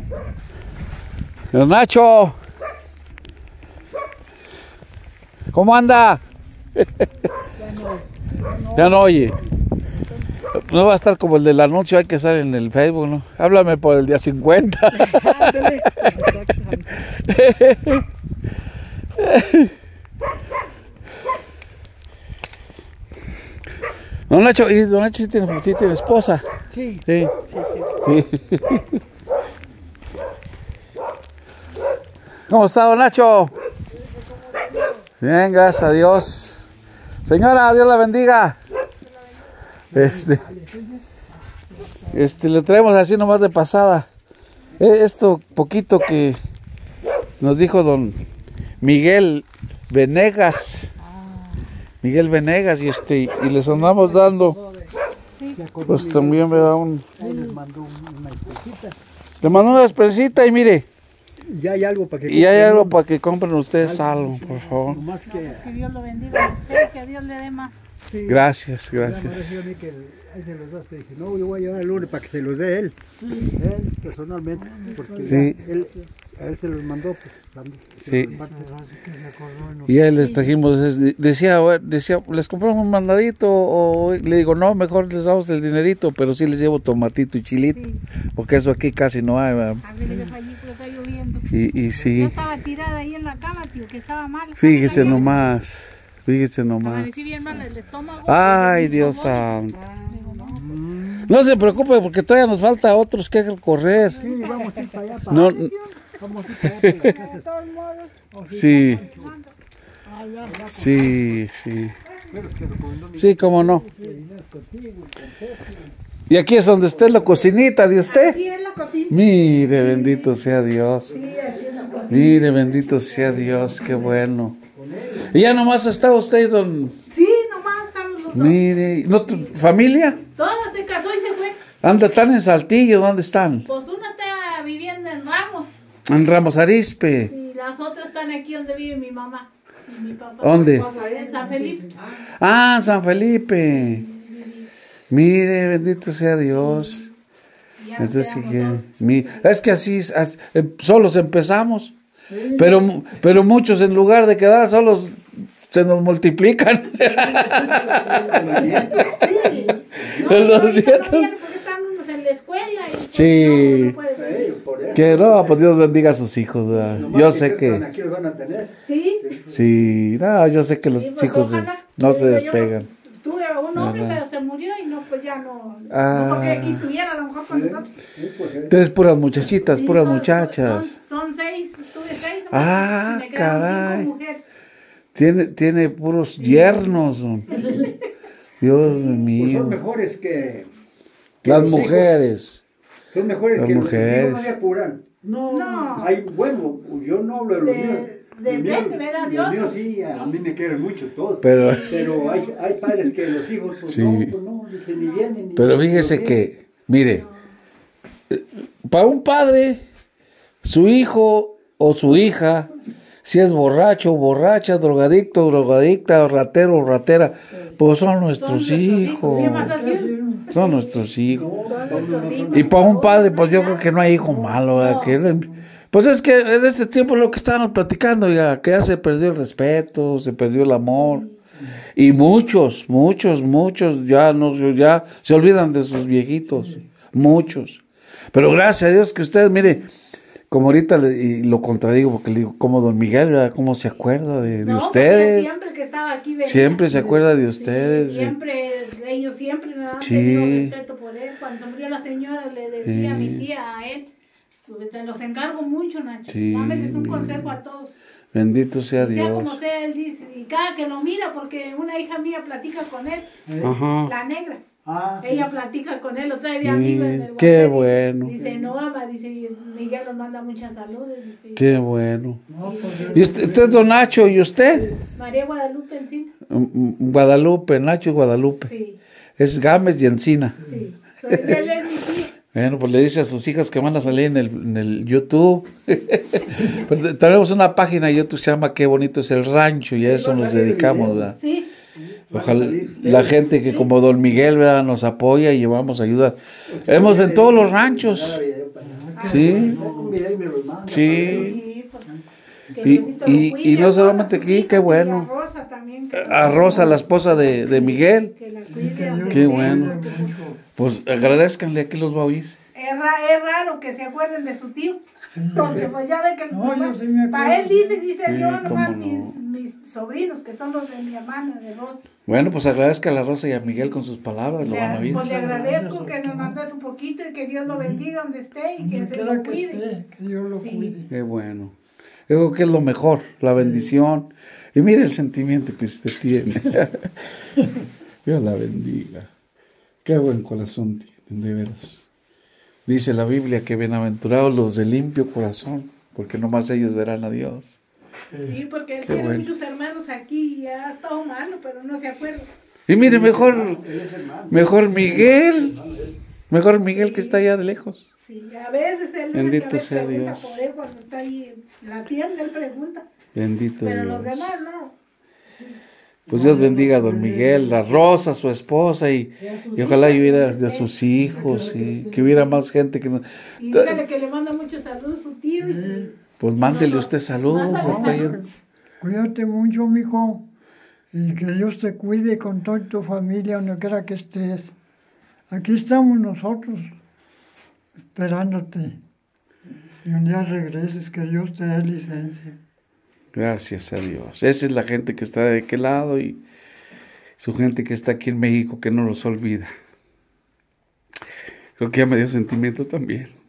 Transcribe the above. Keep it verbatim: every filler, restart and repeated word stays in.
Don Nacho, ¿cómo anda? Ya no, Ya no oye. No va a estar como el del anuncio, hay que estar en el Facebook, ¿no? Háblame por el día cincuenta. ándale. Exactamente. Don Nacho, ¿y Don Nacho sí tiene, sí tiene esposa? Sí, Sí. sí, sí. Sí. ¿Cómo está, Don Nacho? Bien, gracias a Dios. Señora, Dios la bendiga. Este, este, le traemos así nomás de pasada. Eh, Esto poquito que nos dijo don Miguel Venegas. Miguel Venegas, y este, y les andamos dando, pues también me da un... Ahí les mandó una espesita. Le mandó una despensita y mire, Ya hay algo para que... y hay algo para que compren ustedes algo, por favor. Nomás que... Que Dios lo bendiga a usted, que Dios le dé más. Sí, Gracias, ya me gracias. pareció a mí que ahí se los das, te dije, no, yo voy a llevar el lunes para que se los dé él, él personalmente, porque Sí. ya él, a él se los mandó, pues, también. Sí. Se los mandó. Y ahí les trajimos, es- decía, bueno, decía, ¿les compramos un mandadito? O le digo, no, mejor les damos el dinerito, pero sí les llevo tomatito y chilito, Sí. porque eso aquí casi no hay, ¿verdad? A ver, le fallí porque está lloviendo. Y, y Yo sí, estaba tirada ahí en la cama, tío, que estaba mal. fíjese Estaba nomás, fíjese nomás. Amanecí bien mal el estómago. Ay, desde Dios mi santo. Digo, no, Mm, No se preocupe porque todavía nos falta otros que recorrer. sí, vamos a ir para allá, para, No, vamos a ir para allá, para la de casa. todos modos. sí, mando. Ay, ya, ya. sí, sí. Pero es que recomendó mi Sí, cómo no. dinero contigo y con Pepe. Y aquí es donde esté la cocinita de usted. Aquí en la cocina. Mire, bendito sea Dios. Sí, aquí en la cocina. Mire, bendito sea Dios, qué bueno. Y ya nomás está usted, don... Sí, nomás estamos los dos. Mire, ¿no tu familia? Toda se casó y se fue. Anda, están en Saltillo, ¿dónde están? Pues una está viviendo en Ramos En Ramos Arizpe. y las otras están aquí donde vive mi mamá y mi papá. ¿Dónde? En San Felipe. Ah, en San Felipe. Mire, bendito sea Dios. Y ya nos Entonces, sí quedamos que, solos. mi- es que así, es, as- eh, solos empezamos, pero, mu- pero muchos en lugar de quedar solos se nos multiplican. Sí. No, Los no, ahorita no nietos. vienen porque están unos en la escuela y pues, Sí. no, no puede venir. Ellos, por eso. Que no, pues Dios bendiga a sus hijos, ¿verdad? Nomás Yo sé creo que, Aquí los van a tener. Sí. sí, no, yo sé que los Sí, pues, hijos ojalá. no Te se digo, yo despegan. Tuve un hombre, ¿Verdad? pero se murió y no, pues ya no. Ah. No porque aquí estuviera a lo mejor con nosotros. Sí, pues, eh. Ustedes puras muchachitas, Sí, puras son- muchachas. Son, son seis, tuve seis. nomás, Ah, y me quedaron caray. cinco mujeres. Tiene, tiene puros yernos. don. Dios Pues son mío. mejores que... que Las los hijos. mujeres. Son mejores Las que mujeres. los hijos, no se apuran. No, No. hay, bueno, yo no hablo de los De- míos. depende, Los míos- ¿verdad? De Los míos otros. sí, a, a mí me quieren mucho todos. Pero, Pero hay, hay padres que los hijos, pues Sí. no, pues no, dicen, ni vienen. Ni pero ni fíjese lo que, mire, eh, para un padre, su hijo o su hija, si es borracho, borracha, drogadicto, drogadicta, ratero, ratera, pues son Son nuestros nuestros hijos. ¿Qué más así? Son nuestros hijos. No, Son no, no, nuestros no, hijos. no. Y para un padre, pues yo creo que no hay hijo malo, ¿verdad? Que él- pues es que en este tiempo es lo que estábamos platicando, ya, que ya se perdió el respeto, se perdió el amor. Y muchos, muchos, muchos ya no, ya se olvidan de sus viejitos. Muchos. Pero gracias a Dios que ustedes, mire, como ahorita le- y lo contradigo, porque le digo, como don Miguel, ¿verdad? ¿Cómo se acuerda de, de No, porque ustedes? siempre que estaba aquí venía. Siempre se acuerda de Sí, ustedes. siempre, ellos siempre me han Sí. tenido respeto por él. Cuando se murió la señora, le decía a Sí. mi tía a él, pues, te los encargo mucho, Nacho. Sí. Dámeles un consejo a todos. Bendito sea Sea Dios. como sea, él dice, y cada que lo mira, porque una hija mía platica con él, Ajá. la negra. Ah, Ella platica con él, otra vez de Sí, amigo en el qué Guatemala. bueno. Dice, no, ama, dice, Miguel nos manda muchas saludos. Dice, Qué bueno. no, pues, ¿Y usted, usted es don Nacho? ¿Y usted? María Guadalupe Encina. Mm, mm, Guadalupe, Nacho Guadalupe. Sí, Es Gámez y Encina. sí. Soy, él es mi tía. Bueno, pues le dice a sus hijas que van a salir en el, en el YouTube. Pues tenemos una página de YouTube que se llama Qué bonito es el rancho y a eso nos dedicamos, ¿verdad? Sí. Ojalá la gente que como don Miguel, ¿verdad? Nos apoya y llevamos ayuda. Hemos en todos los ranchos. Sí. Sí. Sí, pues, que Y- Diosito lo y- cuide y no a todos solamente sus aquí, hijos, qué y bueno. A Rosa también. Que A Rosa, la esposa de, de Miguel. Que la cuide donde Qué esté, bueno. porque, Pues agradezcanle, aquí los va a oír. Es, ra- es raro que se acuerden de su tío. Porque pues ya ve que el No, yo sí me acuerdo. para él dice, dice Sí, yo cómo nomás no. mis, mis sobrinos, que son los de mi hermana, de Rosa. Bueno, pues agradezca a la Rosa y a Miguel con sus palabras, lo van a Le, oír. pues le agradezco que nos mandes un poquito y que Dios lo bendiga donde esté y que Donde se quiera lo que cuide. esté, que Dios lo Sí. cuide. Qué bueno. Yo creo que es lo mejor, la bendición. Y mire el sentimiento que usted tiene. Dios la bendiga. Qué buen corazón tienen, de veras. Dice la Biblia que bienaventurados los de limpio corazón, porque nomás ellos verán a Dios. Sí, porque él Qué tiene bueno. muchos hermanos aquí y ha estado malo, pero no se acuerda. Y mire, mejor, mejor Miguel, mejor Miguel que está allá de lejos. Sí, a veces él Bendito a veces sea pregunta Dios. por él cuando está ahí en la tienda, él pregunta. Bendito Pero los Dios. demás no. Pues Dios bendiga a don Miguel, a Rosa, su esposa, y, Y a sus y ojalá hijas, hubiera donde de esté. sus hijos, y que hubiera más gente que nos... Y dígale que le manda muchos saludos a su tío. Y su- Pues mándele usted saludos. Mándale Está saludos. ahí. Cuídate mucho, mijo, y que Dios te cuide con toda tu familia, donde quiera que estés. Aquí estamos nosotros, esperándote. Y un día regreses, que Dios te dé licencia. Gracias a Dios. Esa es la gente que está de aquel lado y su gente que está aquí en México que no los olvida. Creo que ya me dio sentimiento también.